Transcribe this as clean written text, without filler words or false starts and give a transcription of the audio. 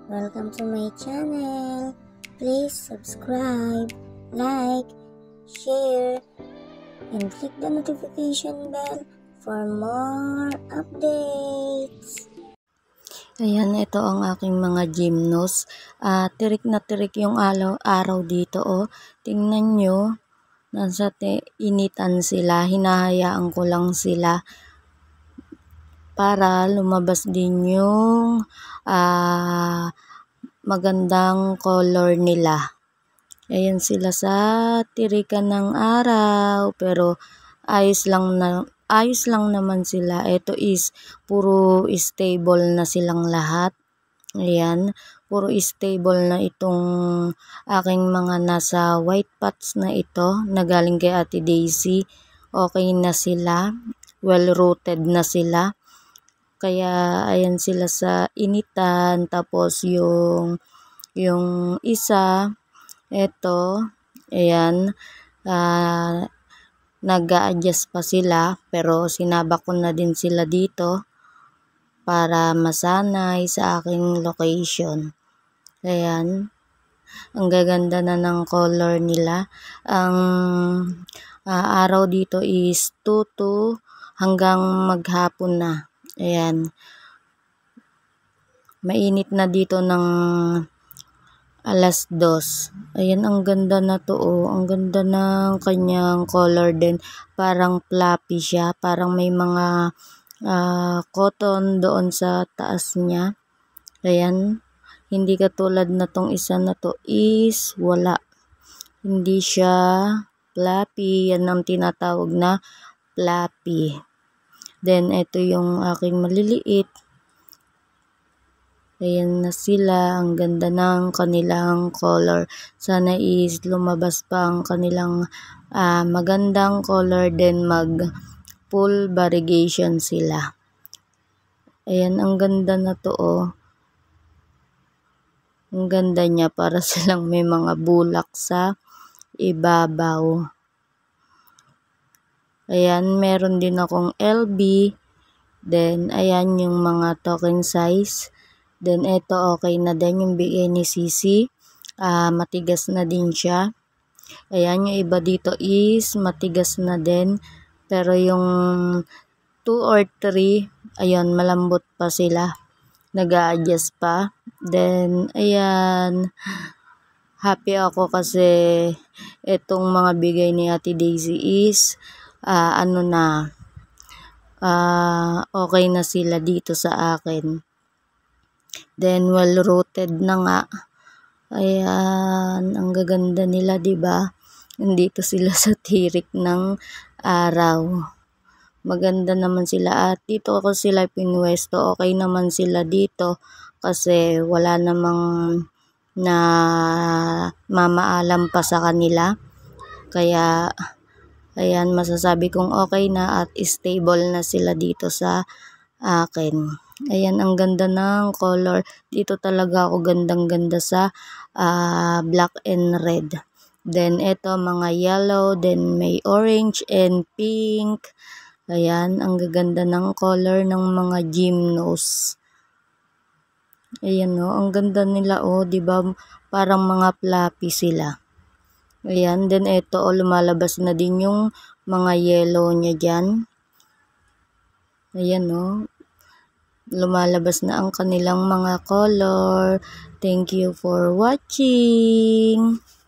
Welcome to my channel. Please subscribe, like, share, and click the notification bell for more updates. Ayan, ito ang aking mga gymnos. Tirik na tirik yung araw dito. Tingnan nyo, nasa initan sila. Hinahayaan ko lang sila para lumabas din yung magandang color nila. Ayan sila sa tirikan ng araw, pero ayos lang naman sila. Ito is puro stable na silang lahat. Ayan, puro stable na itong aking mga nasa white pots na ito na galing kay Ate Daisy. Okay na sila, well rooted na sila. Kaya ayan sila sa initan. Tapos yung isa, eto, ayan, nag-a-adjust pa sila, pero sinabak ko na din sila dito para masanay sa aking location. Ayan, ang gaganda na ng color nila. Ang araw dito is 2 hanggang maghapon na. Ayan, mainit na dito ng 2:00. Ayan, ang ganda na to. Ang ganda ng kanyang color din. Parang fluffy siya. Parang may mga cotton doon sa taas niya. Ayan, hindi katulad na tong isa na to is wala. Hindi siya fluffy. Yan ang tinatawag na fluffy. Then, ito yung aking maliliit. Ayan na sila. Ang ganda ng kanilang color. Sana is lumabas pa ang kanilang magandang color, then mag full variegation sila. Ayan, ang ganda na to. Ang ganda niya, para silang may mga bulak sa ibabaw. Ayan, meron din akong LB. Then, ayan yung mga token size. Then, ito okay na din yung bigay ni Sisi. Matigas na din siya. Ayan, yung iba dito is matigas na din. Pero yung 2 or 3, ayan, malambot pa sila. Nag-a-adjust pa. Then, ayan, happy ako kasi itong mga bigay ni Ate Daisy is okay na sila dito sa akin. Then, well-rooted na nga. Ayan, ang gaganda nila, diba? Nandito sila sa tirik ng araw. Maganda naman sila. At dito ako sila pinwesto. Okay naman sila dito kasi wala namang na mamaalam pa sa kanila. Kaya, ayan, masasabi kong okay na at stable na sila dito sa akin. Ayan, ang ganda ng color. Dito talaga ako gandang-ganda sa black and red. Then, ito mga yellow. Then, may orange and pink. Ayan, ang gaganda ng color ng mga gymnos. Ayan, ang ganda nila, diba? Parang mga fluffy sila. Ayan, then ito, lumalabas na din yung mga yellow niya dyan. Ayan, lumalabas na ang kanilang mga color. Thank you for watching.